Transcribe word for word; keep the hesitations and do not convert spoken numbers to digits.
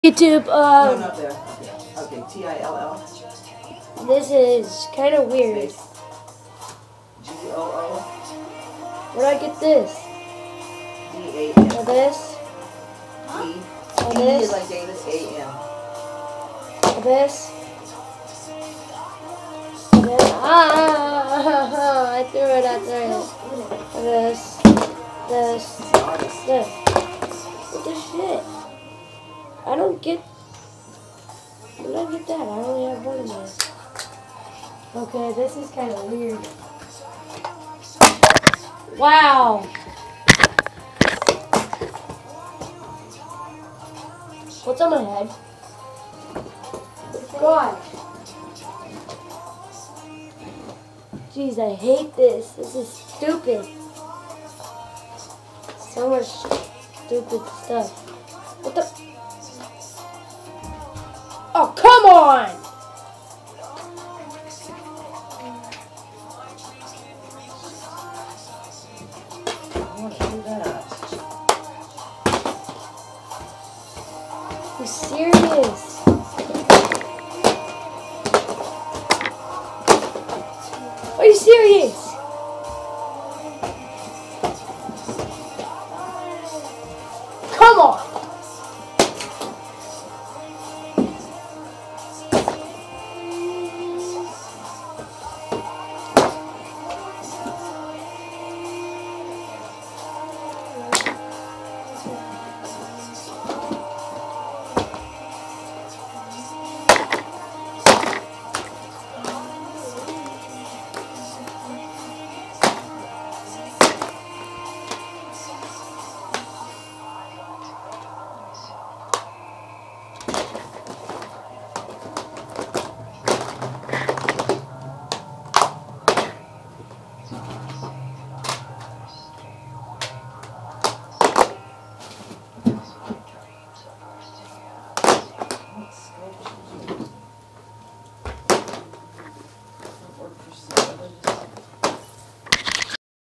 YouTube, um, no, not there. Okay, okay. T I L L. This is kind of weird. G O O. Where'd I get this? D A M. Or this? E. Or E this? is like David. A M. Or this? Or this? Ah! I threw it at there. Or this? This? This? What the shit? I don't get. Where did I get that? I only have one of these. Okay, this is kind of weird. Wow. What's on my head? God. Jeez, I hate this. This is stupid. So much stupid stuff. What the? Oh, come on! I want to do that. Are you serious? Are you serious?